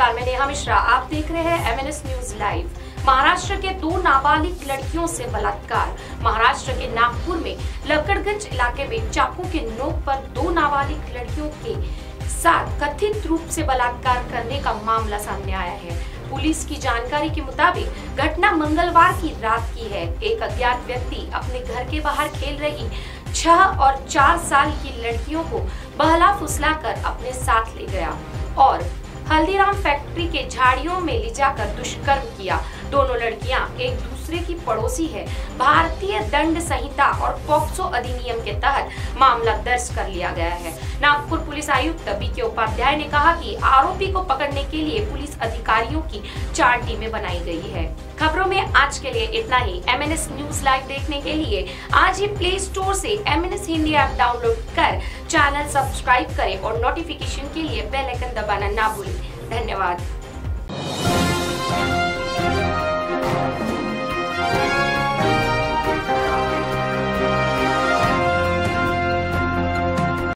नमस्कार, मैं नेहा मिश्रा। आप देख रहे हैं MNS न्यूज लाइव। महाराष्ट्र के 2 नाबालिग लड़कियों से बलात्कार। महाराष्ट्र के नागपुर में लक्कड़गंज इलाके में चाकू के नोक पर 2 नाबालिग लड़कियों के साथ कथित रूप से बलात्कार करने का मामला सामने आया है। पुलिस की जानकारी के मुताबिक घटना मंगलवार की रात की है। एक अज्ञात व्यक्ति अपने घर के बाहर खेल रही 6 और 4 साल की लड़कियों को बहला फुसलाकर अपने साथ ले गया और हल्दीराम फैक्ट्री के झाड़ियों में ले जाकर दुष्कर्म किया। दोनों लड़कियां एक दूसरे की पड़ोसी है। भारतीय दंड संहिता और पॉक्सो अधिनियम के तहत मामला दर्ज कर लिया गया है। नागपुर पुलिस आयुक्त BK उपाध्याय ने कहा कि आरोपी को पकड़ने के लिए पुलिस अधिकारियों की 4 टीमें बनाई गई है। खबरों में आज के लिए इतना ही। MNS न्यूज लाइव देखने के लिए आज ही प्ले स्टोर से MNS हिंदी ऐप डाउनलोड कर चैनल सब्सक्राइब करें और नोटिफिकेशन के लिए बेल आइकन दबाना ना भूलें। धन्यवाद।